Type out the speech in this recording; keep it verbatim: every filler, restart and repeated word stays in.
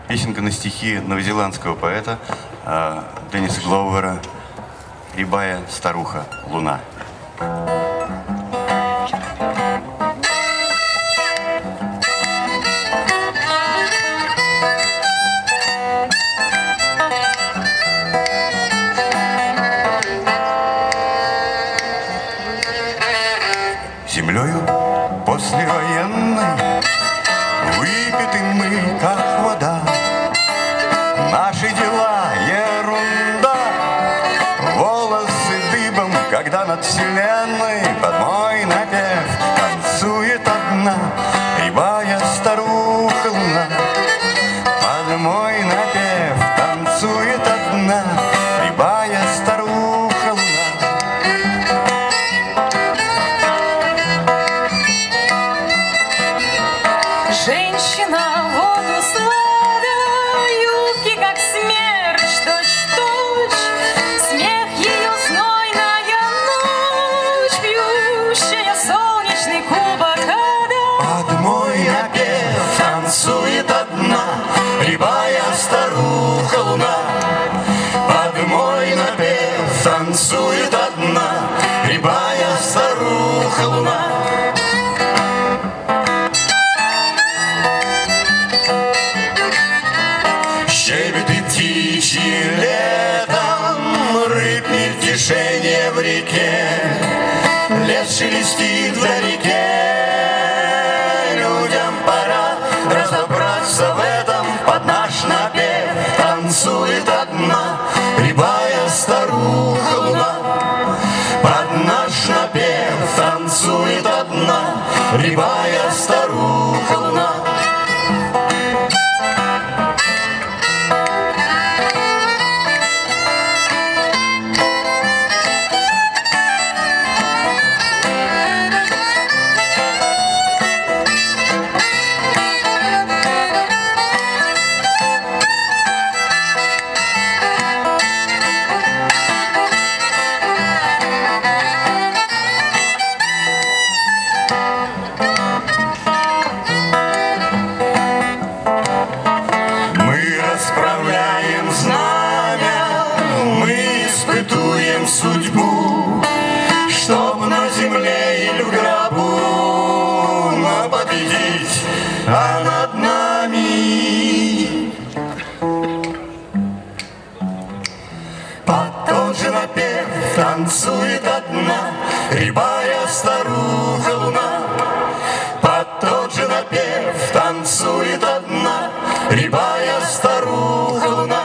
Песенка на стихи новозеландского поэта э, Денниса Гловера «Рябая старуха луна». Землею послевоенной выпиты мы, как вода. Наши дела ерунда, волосы дыбом, когда над вселенной под мой напев танцует одна рябая старуха луна. Под мой напев танцует одна рябая старуха луна. Женщина воду слада, юбки как смерч, точь-в-точь. Смех ее знойная ночь, пьющая солнечный кубок ада. Под мой напев танцует одна рябая старуха луна. Под мой напев танцует одна рябая старуха луна. Щебет и птичьи летом, рыб мельтешение в реке, лес шелестит вдалеке. Людям пора разобраться в этом, под наш напев танцует одна рябая старуха луна. Под наш напев танцует одна рябая старуха луна. Расправляем знамя, мы испытуем судьбу, чтоб на земле или в гробу, но победить, а над нами. Под тот же напев танцует одна рябая старуха луна. Под тот же напев танцует одна рябая старуха луна.